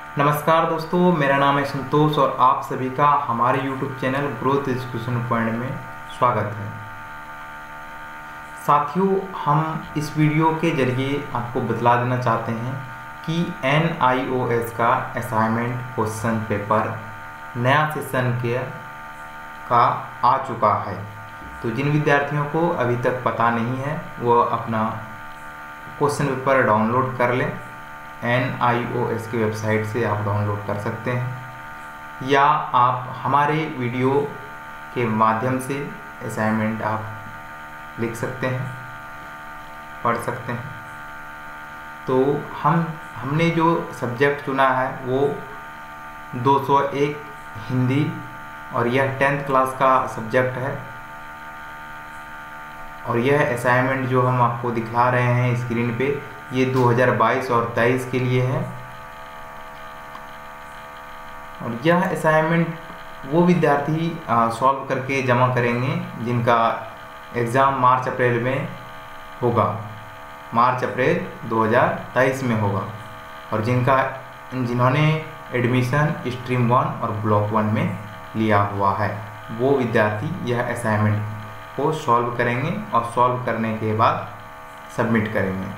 नमस्कार दोस्तों, मेरा नाम है संतोष और आप सभी का हमारे YouTube channel growth education point में स्वागत है। साथियों, हम इस वीडियो के जरिए आपको बतला देना चाहते हैं कि NIOS का असाइनमेंट क्वेश्चन पेपर नया सेशन का आ चुका है। तो जिन विद्यार्थियों को अभी तक पता नहीं है वह अपना क्वेश्चन पेपर डाउनलोड कर लें। NIOS की वेबसाइट से आप डाउनलोड कर सकते हैं या आप हमारे वीडियो के माध्यम से असाइनमेंट आप लिख सकते हैं, पढ़ सकते हैं। तो हमने जो सब्जेक्ट चुना है वो 201 हिंदी और यह 10th क्लास का सब्जेक्ट है। और यह असाइनमेंट जो हम आपको दिखा रहे हैं स्क्रीन पे, ये 2022 और 23 के लिए है। और यह असाइनमेंट वो विद्यार्थी सॉल्व करके जमा करेंगे जिनका एग्ज़ाम मार्च अप्रैल में होगा, मार्च अप्रैल 2023 में होगा। और जिन्होंने एडमिशन स्ट्रीम 1 और ब्लॉक 1 में लिया हुआ है वो विद्यार्थी यह असाइनमेंट को सॉल्व करेंगे और सॉल्व करने के बाद सबमिट करेंगे।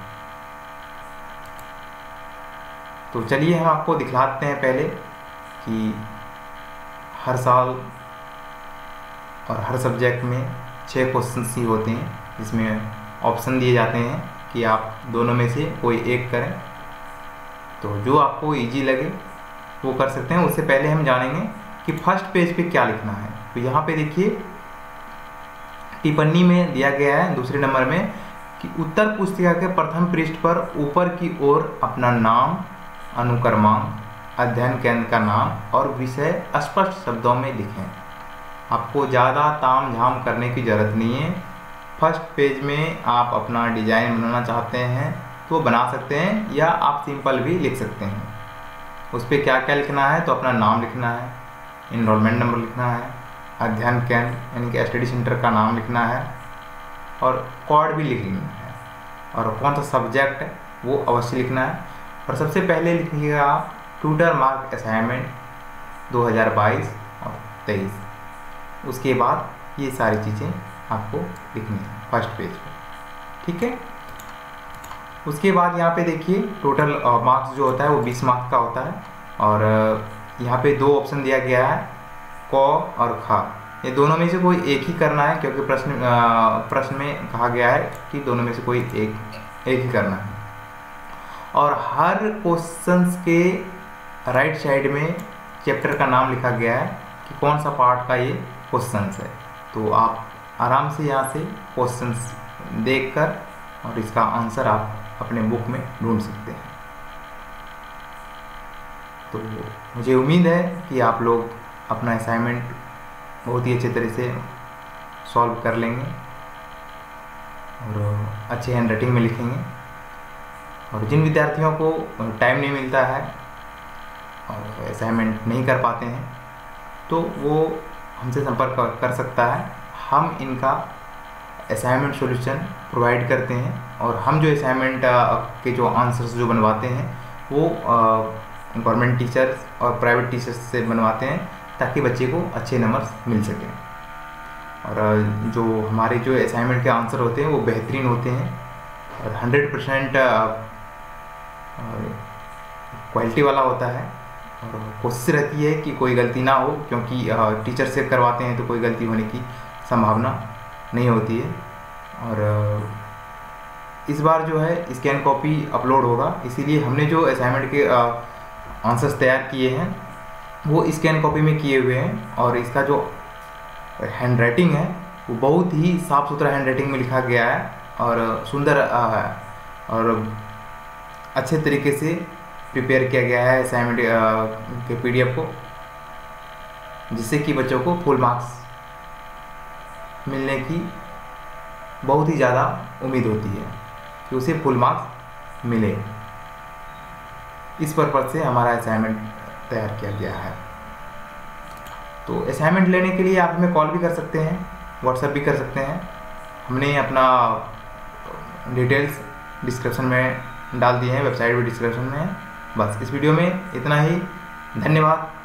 तो चलिए हम आपको दिखलाते हैं पहले कि हर साल और हर सब्जेक्ट में 6 क्वेश्चन ही होते हैं, जिसमें ऑप्शन दिए जाते हैं कि आप दोनों में से कोई एक करें। तो जो आपको इजी लगे वो कर सकते हैं। उससे पहले हम जानेंगे कि फर्स्ट पेज पे क्या लिखना है। तो यहाँ पे देखिए टिप्पणी में दिया गया है दूसरे नंबर में कि उत्तर पुस्तिका के प्रथम पृष्ठ पर ऊपर की ओर अपना नाम, अनुक्रमांक, अध्ययन केंद्र का नाम और विषय स्पष्ट शब्दों में लिखें। आपको ज़्यादा ताम झाम करने की ज़रूरत नहीं है। फर्स्ट पेज में आप अपना डिजाइन बनाना चाहते हैं तो बना सकते हैं या आप सिंपल भी लिख सकते हैं। उस पर क्या क्या लिखना है, तो अपना नाम लिखना है, इनरोलमेंट नंबर लिखना है, अध्ययन केंद्र यानी कि स्टडी सेंटर का नाम लिखना है और कोड भी लिखना है और कौन सा सब्जेक्ट है वो अवश्य लिखना है। और सबसे पहले लिखिएगा आप ट्यूटर मार्क असाइनमेंट 2022 और 23। उसके बाद ये सारी चीज़ें आपको लिखनी है फर्स्ट पेज पर, ठीक है। उसके बाद यहाँ पे देखिए टोटल मार्क्स जो होता है वो 20 मार्क्स का होता है। और यहाँ पे 2 ऑप्शन दिया गया है, क और ख। ये दोनों में से कोई एक ही करना है क्योंकि प्रश्न में कहा गया है कि दोनों में से कोई एक ही करना है। और हर क्वेश्चंस के राइट साइड में चैप्टर का नाम लिखा गया है कि कौन सा पार्ट का ये क्वेश्चंस है। तो आप आराम से यहाँ से क्वेश्चंस देखकर और इसका आंसर आप अपने बुक में ढूंढ सकते हैं। तो मुझे उम्मीद है कि आप लोग अपना असाइनमेंट बहुत ही अच्छे तरह से सॉल्व कर लेंगे और अच्छे हैंड राइटिंग में लिखेंगे। और जिन विद्यार्थियों को टाइम नहीं मिलता है और असाइनमेंट नहीं कर पाते हैं तो वो हमसे संपर्क कर सकता है। हम इनका असाइनमेंट सॉल्यूशन प्रोवाइड करते हैं और हम जो असाइनमेंट के जो आंसर्स जो बनवाते हैं वो गवर्नमेंट टीचर्स और प्राइवेट टीचर्स से बनवाते हैं ताकि बच्चे को अच्छे नंबर्स मिल सकें। और जो हमारे जो असाइनमेंट के आंसर होते हैं वो बेहतरीन होते हैं और 100% क्वालिटी वाला होता है। और कोशिश रहती है कि कोई गलती ना हो, क्योंकि टीचर से करवाते हैं तो कोई गलती होने की संभावना नहीं होती है। और इस बार जो है स्कैन कॉपी अपलोड होगा, इसीलिए हमने जो असाइनमेंट के आंसर्स तैयार किए हैं वो स्कैन कॉपी में किए हुए हैं। और इसका जो हैंड राइटिंग है वो बहुत ही साफ़ सुथरा हैंड राइटिंग में लिखा गया है और सुंदर और अच्छे तरीके से प्रिपेयर किया गया है असाइनमेंट के PDF को, जिससे कि बच्चों को फुल मार्क्स मिलने की बहुत ही ज़्यादा उम्मीद होती है कि उसे फुल मार्क्स मिले। इस पर्पज़ से हमारा असाइनमेंट तैयार किया गया है। तो असाइनमेंट लेने के लिए आप हमें कॉल भी कर सकते हैं, व्हाट्सएप भी कर सकते हैं। हमने अपना डिटेल्स डिस्क्रिप्शन में डाल दिए हैं, वेबसाइट भी डिस्क्रिप्शन में है। बस इस वीडियो में इतना ही। धन्यवाद।